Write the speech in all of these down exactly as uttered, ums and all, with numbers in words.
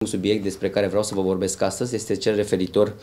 Un subiect despre care vreau să vă vorbesc astăzi este cel referitor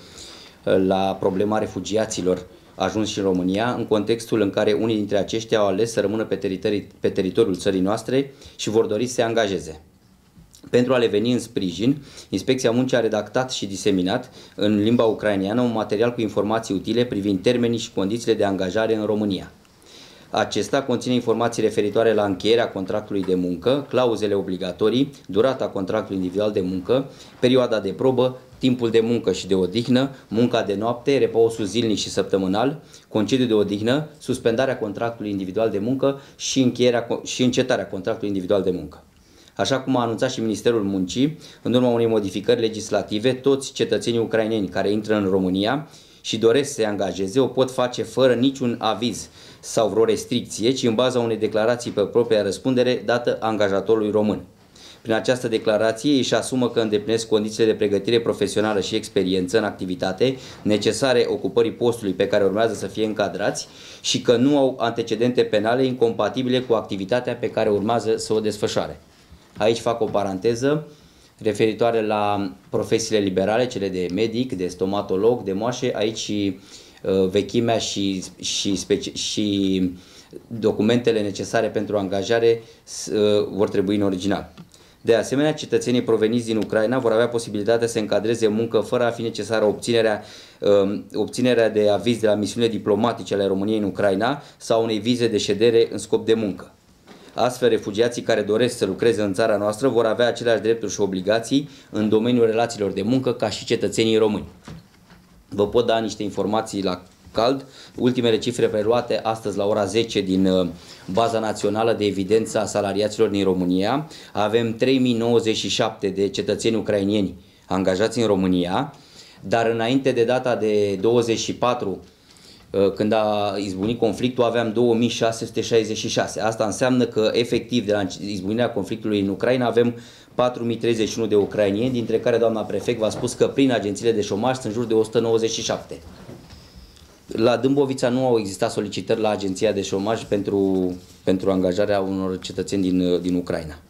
la problema refugiaților ajunși în România, în contextul în care unii dintre aceștia au ales să rămână pe, teritori, pe teritoriul țării noastre și vor dori să se angajeze. Pentru a le veni în sprijin, Inspecția Muncii a redactat și diseminat în limba ucraineană un material cu informații utile privind termenii și condițiile de angajare în România. Acesta conține informații referitoare la încheierea contractului de muncă, clauzele obligatorii, durata contractului individual de muncă, perioada de probă, timpul de muncă și de odihnă, munca de noapte, repousul zilnic și săptămânal, concediu de odihnă, suspendarea contractului individual de muncă și, încheierea, și încetarea contractului individual de muncă. Așa cum a anunțat și Ministerul Muncii, în urma unei modificări legislative, toți cetățenii ucraineni care intră în România și doresc să se angajeze o pot face fără niciun aviz sau vreo restricție, ci în baza unei declarații pe propria răspundere dată angajatorului român. Prin această declarație își asumă că îndeplinesc condițiile de pregătire profesională și experiență în activitate necesare ocupării postului pe care urmează să fie încadrați și că nu au antecedente penale incompatibile cu activitatea pe care urmează să o desfășoare. Aici fac o paranteză referitoare la profesiile liberale, cele de medic, de stomatolog, de moașe. Aici uh, vechimea și, și, speci și documentele necesare pentru angajare uh, vor trebui în original. De asemenea, cetățenii proveniți din Ucraina vor avea posibilitatea să se încadreze în muncă fără a fi necesară obținerea, uh, obținerea de aviz de la misiunile diplomatice ale României în Ucraina sau unei vize de ședere în scop de muncă. Astfel, refugiații care doresc să lucreze în țara noastră vor avea aceleași drepturi și obligații în domeniul relațiilor de muncă ca și cetățenii români. Vă pot da niște informații la cald. Ultimele cifre preluate astăzi la ora zece din baza națională de evidență a salariaților din România. Avem trei mii nouăzeci și șapte de cetățeni ucraineni angajați în România, dar înainte de data de douăzeci și patru, când a izbunit conflictul, aveam două mii șase sute șaizeci și șase. Asta înseamnă că, efectiv, de la izbunirea conflictului în Ucraina, avem patru mii treizeci și unu de ucrainieni, dintre care doamna prefect v-a spus că prin agențiile de șomaj sunt în jur de o sută nouăzeci și șapte. La Dâmbovița nu au existat solicitări la agenția de șomaj pentru, pentru angajarea unor cetățeni din, din Ucraina.